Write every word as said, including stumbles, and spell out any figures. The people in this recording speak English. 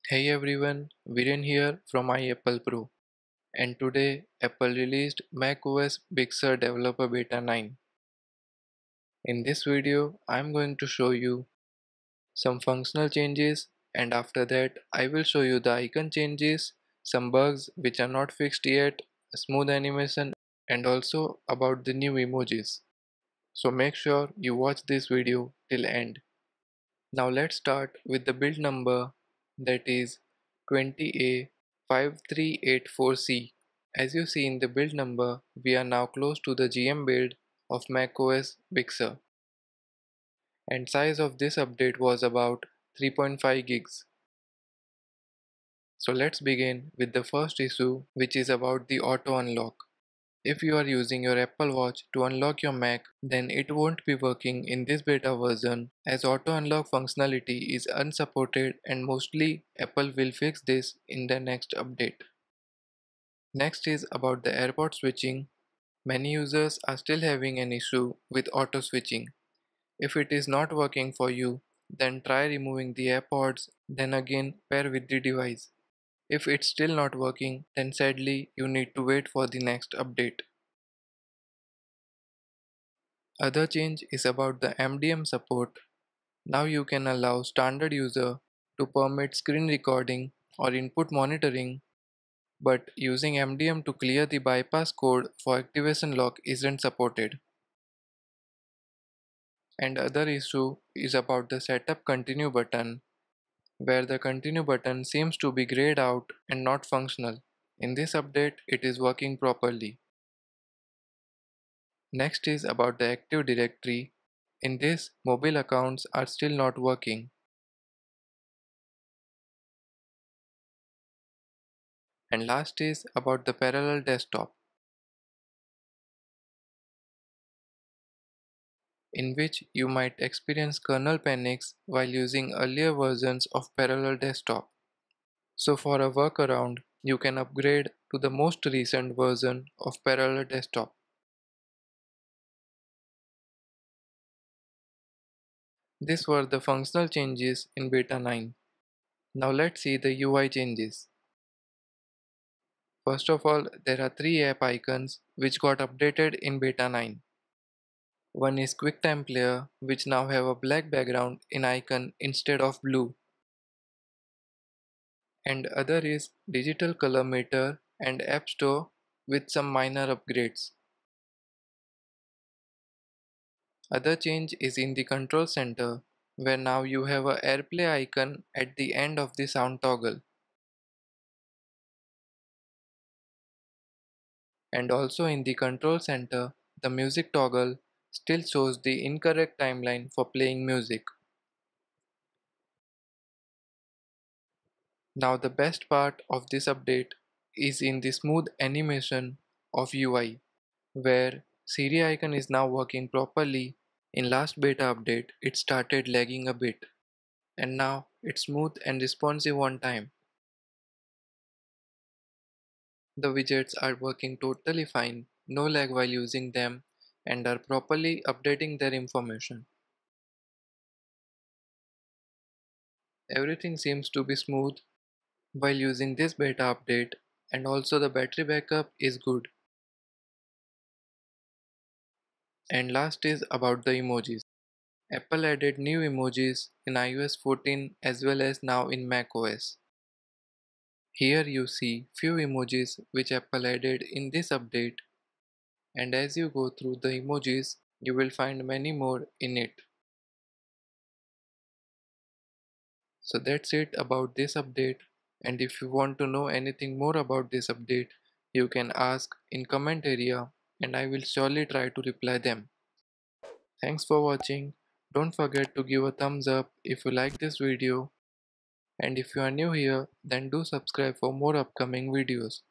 Hey everyone, Viren here from iApple Pro, and today Apple released macOS Big Sur Developer Beta nine. In this video, I'm going to show you some functional changes, and after that I will show you the icon changes, some bugs which are not fixed yet, smooth animation, and also about the new emojis. So make sure you watch this video till end. Now let's start with the build number, that is twenty A five three eight four C. As you see in the build number, we are now close to the G M build of macOS Big Sur, and size of this update was about three point five gigs. So let's begin with the first issue, which is about the auto unlock. If you are using your Apple Watch to unlock your Mac, then it won't be working in this beta version as auto unlock functionality is unsupported, and mostly Apple will fix this in the next update. Next is about the AirPod switching. Many users are still having an issue with auto switching. If it is not working for you, then try removing the AirPods, then again pair with the device. If it's still not working, then sadly you need to wait for the next update. Other change is about the M D M support. Now you can allow standard user to permit screen recording or input monitoring, but using M D M to clear the bypass code for activation lock isn't supported. And other issue is about the setup continue button, where the continue button seems to be grayed out and not functional. In this update, it is working properly. Next is about the Active Directory. In this, mobile accounts are still not working. And last is about the parallel desktop, in which you might experience kernel panics while using earlier versions of parallel desktop. So for a workaround, you can upgrade to the most recent version of parallel desktop. These were the functional changes in beta nine. Now let's see the U I changes. First of all, there are three app icons which got updated in beta nine. One is QuickTime Player, which now have a black background in icon instead of blue. And other is Digital Color Meter and App Store with some minor upgrades. Other change is in the control center, where now you have a AirPlay icon at the end of the sound toggle. And also in the control center, the music toggle still shows the incorrect timeline for playing music. Now the best part of this update is in the smooth animation of U I, where Siri icon is now working properly. In last beta update, it started lagging a bit, and now it's smooth and responsive on time. The widgets are working totally fine, no lag while using them, and are properly updating their information. Everything seems to be smooth while using this beta update, and also the battery backup is good. And last is about the emojis. Apple added new emojis in i O S fourteen as well as now in macOS. Here you see few emojis which Apple added in this update, and as you go through the emojis, you will find many more in it. So that's it about this update, and if you want to know anything more about this update, you can ask in comment area and I will surely try to reply them. Thanks for watching. Don't forget to give a thumbs up if you like this video, and if you are new here, then do subscribe for more upcoming videos.